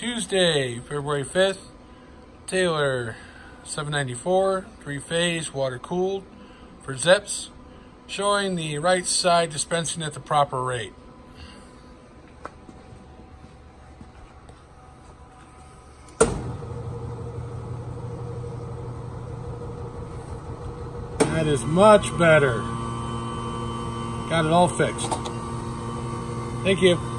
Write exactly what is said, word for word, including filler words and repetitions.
Tuesday, February fifth, Taylor seven ninety-four, three-phase, water-cooled for Zeps, showing the right side dispensing at the proper rate. That is much better. Got it all fixed. Thank you.